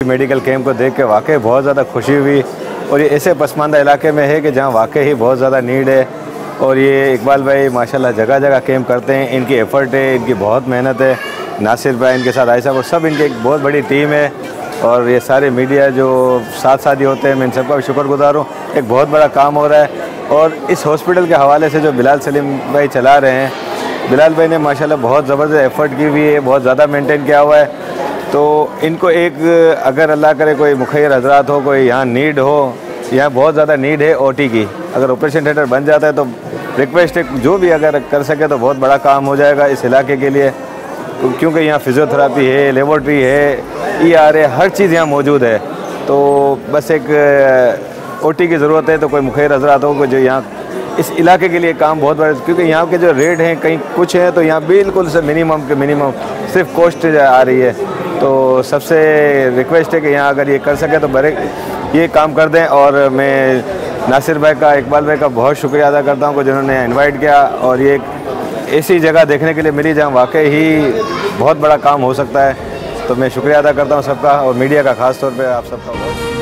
Medical camp को देख के वाकई बहुत ज़्यादा खुशी हुई। और ये ऐसे पसमानदा इलाके में है कि जहाँ वाकई ही बहुत ज़्यादा नीड है। और ये इकबाल भाई माशाल्लाह जगह जगह कैंप करते हैं, इनकी एफ़र्ट है, इनकी बहुत मेहनत है। नासिर भाई इनके साथ आयशा, वो सब इनकी एक बहुत बड़ी टीम है। और ये सारे मीडिया जो साथ ही होते हैं, मैं इन सबका भी शुक्रगुजार हूँ। एक बहुत बड़ा काम हो रहा है। और इस हॉस्पिटल के हवाले से जो बिलाल सलीम भाई चला रहे हैं, बिलाल भाई ने माशाल्लाह बहुत ज़बरदस्त एफ़र्ट की हुई है, बहुत ज़्यादा मेंटेन किया हुआ है। तो इनको एक अगर अल्लाह करे कोई मुखैर हजरात हो, कोई यहाँ नीड हो, यहाँ बहुत ज़्यादा नीड है ओटी की, अगर ऑपरेशन थिएटर बन जाता है तो रिक्वेस्ट है जो भी अगर कर सके तो बहुत बड़ा काम हो जाएगा इस इलाके के लिए। क्योंकि यहाँ फिज़ियोथेरेपी है, लेबॉर्ट्री है, ER है, हर चीज़ यहाँ मौजूद है। तो बस एक ओटी की ज़रूरत है। तो कोई मुखैर हजरात हो जो यहाँ इस इलाके के लिए काम बहुत बड़ा, क्योंकि यहाँ के जो रेट हैं कहीं कुछ है तो यहाँ बिल्कुल से मिनिमम के मिनिमम सिर्फ कॉस्ट आ रही है। तो सबसे रिक्वेस्ट है कि यहाँ अगर ये कर सके तो बड़े ये काम कर दें। और मैं नासिर भाई का, इकबाल भाई का बहुत शुक्रिया अदा करता हूँ कि जिन्होंने इनवाइट किया और ये ऐसी जगह देखने के लिए मिली जहाँ वाकई ही बहुत बड़ा काम हो सकता है। तो मैं शुक्रिया अदा करता हूँ सबका, और मीडिया का ख़ास तौर पे आप सबका बहुत।